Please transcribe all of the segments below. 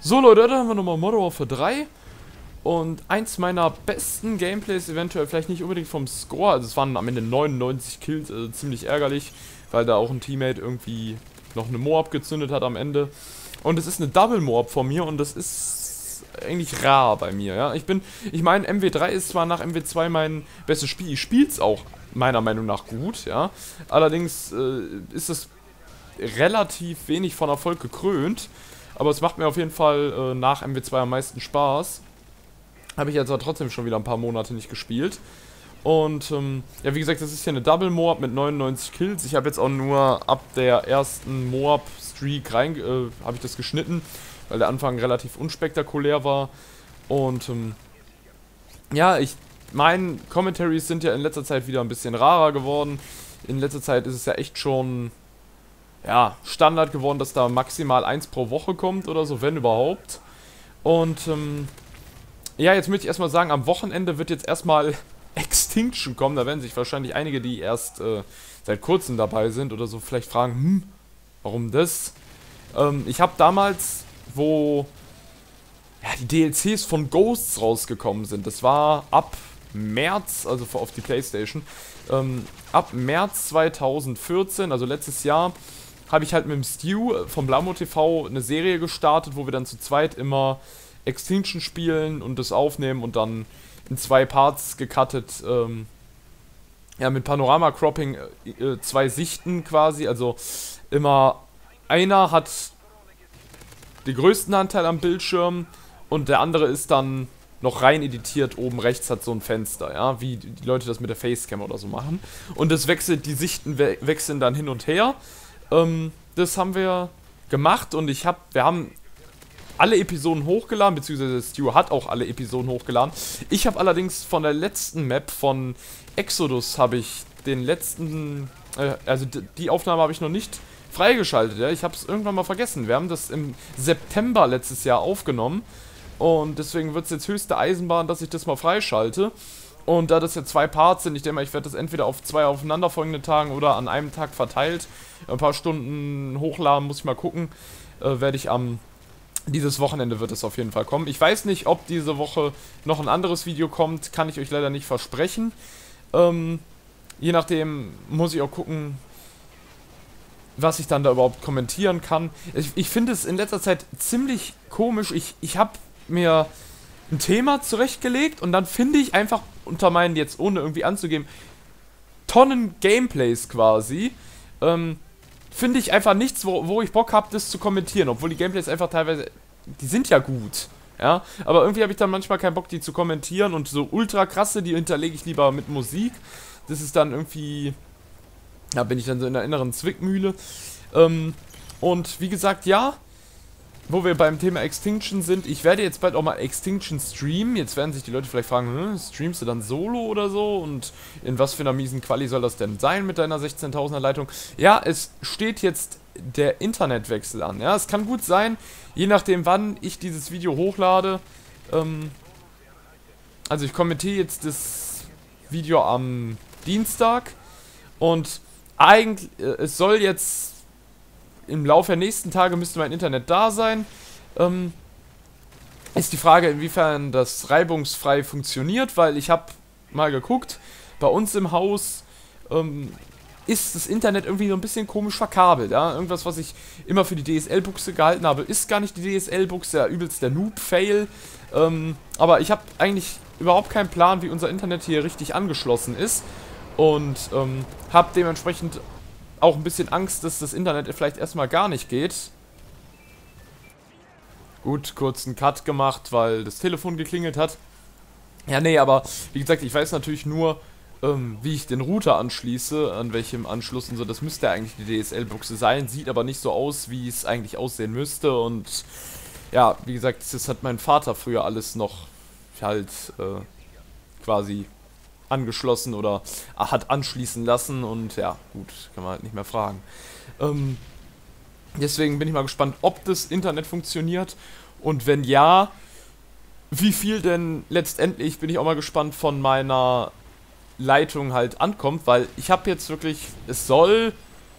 So Leute, da haben wir nochmal Modern Warfare 3. Und eins meiner besten Gameplays, eventuell vielleicht nicht unbedingt vom Score, also es waren am Ende 99 Kills, also ziemlich ärgerlich, weil da auch ein Teammate irgendwie noch eine Moab gezündet hat am Ende. Und es ist eine Double Moab von mir und das ist eigentlich rar bei mir, ja. Ich meine, MW3 ist zwar nach MW2 mein bestes Spiel, ich spiele es auch meiner Meinung nach gut, ja. Allerdings ist es relativ wenig von Erfolg gekrönt, aber es macht mir auf jeden Fall nach MW2 am meisten Spaß. Habe ich jetzt aber trotzdem schon wieder ein paar Monate nicht gespielt. Und, ja, wie gesagt, das ist hier eine Double Moab mit 99 Kills. Ich habe jetzt auch nur ab der ersten Moab-Streak habe ich das geschnitten, weil der Anfang relativ unspektakulär war. Und, ja, meine Commentaries sind ja in letzter Zeit wieder ein bisschen rarer geworden. In letzter Zeit ist es ja echt schon, ja, Standard geworden, dass da maximal 1 pro Woche kommt oder so, wenn überhaupt. Und, ja, jetzt möchte ich erstmal sagen, am Wochenende wird jetzt erstmal Extinction kommen. Da werden sich wahrscheinlich einige, die erst seit kurzem dabei sind oder so, vielleicht fragen, warum das? Ich habe damals, wo ja, die DLCs von Ghosts rausgekommen sind, das war ab März, also auf die Playstation, ab März 2014, also letztes Jahr, habe ich halt mit dem Stu vom Blamo TV eine Serie gestartet, wo wir dann zu zweit immer Extinction spielen und das aufnehmen und dann in 2 Parts gecuttet, ja, mit Panorama-Cropping 2 Sichten quasi, also immer einer hat den größten Anteil am Bildschirm und der andere ist dann noch rein editiert, oben rechts hat so ein Fenster, ja, wie die Leute das mit der Facecam oder so machen. Und das wechselt, die Sichten wechseln dann hin und her. Das haben wir gemacht und wir haben alle Episoden hochgeladen, beziehungsweise Stu hat auch alle Episoden hochgeladen. Ich habe allerdings von der letzten Map von Exodus habe ich den letzten, also die Aufnahme habe ich noch nicht freigeschaltet, ja. Ich habe es irgendwann mal vergessen. Wir haben das im September letztes Jahr aufgenommen und deswegen wird es jetzt höchste Eisenbahn, dass ich das mal freischalte. Und da das ja 2 Parts sind, ich denke mal, ich werde das entweder auf 2 aufeinanderfolgenden Tagen oder an einem Tag verteilt, ein paar Stunden hochladen, muss ich mal gucken, werde ich dieses Wochenende wird es auf jeden Fall kommen. Ich weiß nicht, ob diese Woche noch ein anderes Video kommt, kann ich euch leider nicht versprechen. Je nachdem muss ich auch gucken, was ich dann da überhaupt kommentieren kann. Ich finde es in letzter Zeit ziemlich komisch. Ich habe mir ein Thema zurechtgelegt und dann finde ich einfach unter meinen, jetzt ohne irgendwie anzugeben, Tonnen Gameplays quasi, finde ich einfach nichts, wo ich Bock habe, das zu kommentieren, obwohl die Gameplays einfach teilweise, die sind ja gut, ja, aber irgendwie habe ich dann manchmal keinen Bock, die zu kommentieren und so ultra krasse, die hinterlege ich lieber mit Musik, das ist dann irgendwie, da bin ich dann so in der inneren Zwickmühle, und wie gesagt, ja, wo wir beim Thema Extinction sind, ich werde jetzt bald auch mal Extinction streamen. Jetzt werden sich die Leute vielleicht fragen, streamst du dann solo oder so? Und in was für einer miesen Quali soll das denn sein mit deiner 16.000er Leitung? Ja, es steht jetzt der Internetwechsel an. Ja, es kann gut sein, je nachdem wann ich dieses Video hochlade. Also ich kommentiere jetzt das Video am Dienstag. Und eigentlich, es soll jetzt im Laufe der nächsten Tage müsste mein Internet da sein. Ist die Frage, inwiefern das reibungsfrei funktioniert, weil ich habe mal geguckt, bei uns im Haus ist das Internet irgendwie so ein bisschen komisch verkabelt. Ja? Irgendwas, was ich immer für die DSL-Buchse gehalten habe, ist gar nicht die DSL-Buchse, ja, übelst der Noob-Fail. Aber ich habe eigentlich überhaupt keinen Plan, wie unser Internet hier richtig angeschlossen ist. Und habe dementsprechend auch ein bisschen Angst, dass das Internet vielleicht erstmal gar nicht geht. Gut, kurz einen Cut gemacht, weil das Telefon geklingelt hat. Ja, nee, aber wie gesagt, ich weiß natürlich nur, wie ich den Router anschließe, an welchem Anschluss und so. Das müsste eigentlich die DSL-Buchse sein, sieht aber nicht so aus, wie es eigentlich aussehen müsste. Und ja, wie gesagt, das hat mein Vater früher alles noch halt quasi angeschlossen oder hat anschließen lassen und ja, gut, kann man halt nicht mehr fragen. Deswegen bin ich mal gespannt, ob das Internet funktioniert und wenn ja, wie viel denn letztendlich, bin ich auch mal gespannt, von meiner Leitung halt ankommt, weil ich habe jetzt wirklich, es soll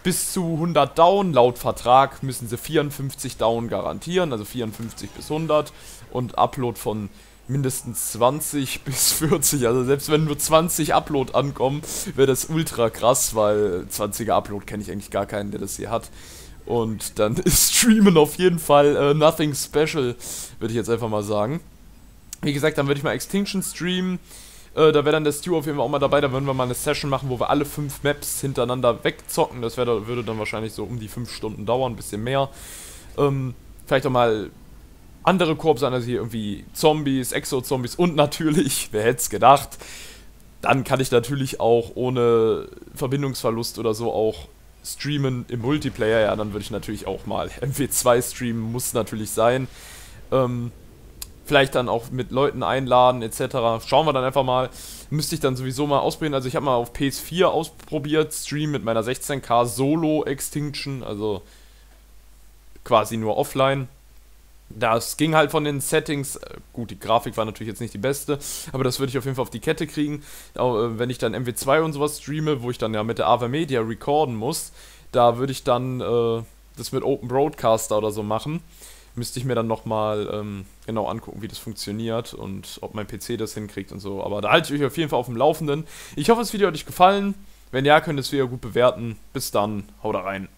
bis zu 100 Down. Laut Vertrag müssen sie 54 Down garantieren, also 54 bis 100 und Upload von mindestens 20 bis 40, also selbst wenn nur 20 Upload ankommen, wäre das ultra krass, weil 20er Upload kenne ich eigentlich gar keinen, der das hier hat. Und dann ist Streamen auf jeden Fall nothing special, würde ich jetzt einfach mal sagen. Wie gesagt, dann würde ich mal Extinction streamen. Da wäre dann der Stu auf jeden Fall auch mal dabei. Da würden wir mal eine Session machen, wo wir alle 5 Maps hintereinander wegzocken. Das würde dann wahrscheinlich so um die 5 Stunden dauern, ein bisschen mehr. Vielleicht auch mal andere Koop sein, also hier irgendwie Zombies, Exo-Zombies und natürlich, wer hätte es gedacht, dann kann ich natürlich auch ohne Verbindungsverlust oder so auch streamen im Multiplayer. Ja, dann würde ich natürlich auch mal MW2 streamen, muss natürlich sein. Vielleicht dann auch mit Leuten einladen etc. Schauen wir dann einfach mal. Müsste ich dann sowieso mal ausprobieren. Also ich habe mal auf PS4 ausprobiert, Stream mit meiner 16K Solo Extinction, also quasi nur offline. Das ging halt von den Settings, gut, die Grafik war natürlich jetzt nicht die beste, aber das würde ich auf jeden Fall auf die Kette kriegen. Wenn ich dann MW2 und sowas streame, wo ich dann ja mit der AVerMedia recorden muss, da würde ich dann das mit Open Broadcaster oder so machen. Müsste ich mir dann nochmal genau angucken, wie das funktioniert und ob mein PC das hinkriegt und so. Aber da halte ich euch auf jeden Fall auf dem Laufenden. Ich hoffe, das Video hat euch gefallen. Wenn ja, könnt ihr es wieder gut bewerten. Bis dann, haut rein.